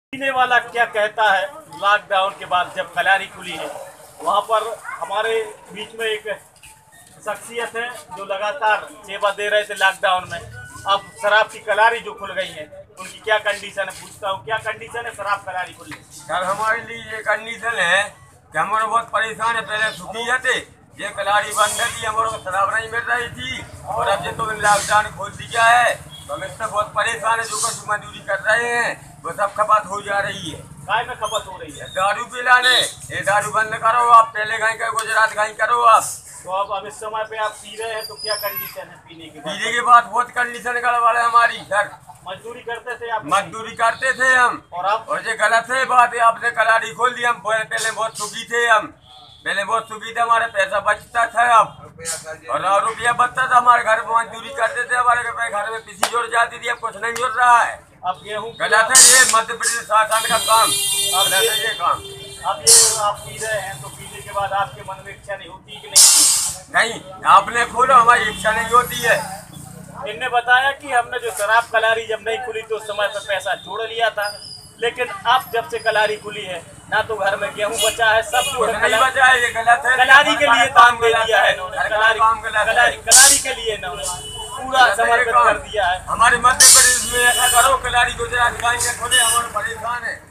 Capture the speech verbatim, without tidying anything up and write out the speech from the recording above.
पीने वाला क्या कहता है लॉकडाउन के बाद जब कलारी खुली है, वहाँ पर हमारे बीच में एक शख्सियत है जो लगातार सेवा दे रहे थे लॉकडाउन में। अब शराब की कलारी जो खुल गई है उनकी क्या कंडीशन है, पूछता हूँ क्या कंडीशन है शराब कलारी खुलने? सर हमारे लिए ये कंडीशन है कि हमारे बहुत परेशान है। पहले सुखी थे, ये कलारी बंद थी, हमारे को शराब नहीं मिल रही थी और अब ये तो लॉकडाउन खोल दिया है तो हम इससे बहुत परेशान है। जो कुछ मजदूरी कर रहे हैं वो सब खपत हो जा रही है। काय में खपत हो रही है? दारू पिलाने, ये दारू बंद करो आप, पहले कहीं का गुजरात कहीं करो आप। तो अब अब इस समय पे आप पी रहे हैं तो क्या कंडीशन है पीने के बाद? पीने के बाद बहुत कंडीशन गड़बड़ है हमारी। सर मजदूरी करते थे आप? मजदूरी करते थे हम। और आप? और ये गलत है बात है, आपने कलारी खोल दी। हम पहले बहुत सुखी थे, हम पहले बहुत सुखी थे, हमारे पैसा बचता था अब और रुपया बचता था। हमारे घर में मजदूरी करते थे, हमारे घर में पिसी जुड़ जाती थी, अब कुछ नहीं जुड़ रहा है। अब गेहूँ गलत है ये मध्य प्रदेश शासन का काम, अब गलत है ये काम। अब ये आप पी रहे हैं तो पीने के बाद आपके मन में इच्छा नहीं होती कि नहीं? नहीं, आपने खोलो, हमारी इच्छा नहीं होती है। इनने बताया कि हमने जो शराब कलारी जब नहीं खुली तो उस समय पर पैसा जोड़ लिया था, लेकिन अब जब से कलारी खुली है ना तो घर में गेहूं बचा है, सब जो है नहीं बचा है, ये गलत है। कलारी के लिए काम दे दिया है इन्होंने, कलारी काम गलत है। कलारी के लिए इन्होंने पूरा समर्पित कर दिया है। हमारे मध्य प्रदेश में ऐसा करो, कलारी गुजरात खोले, हमारे परेशान है।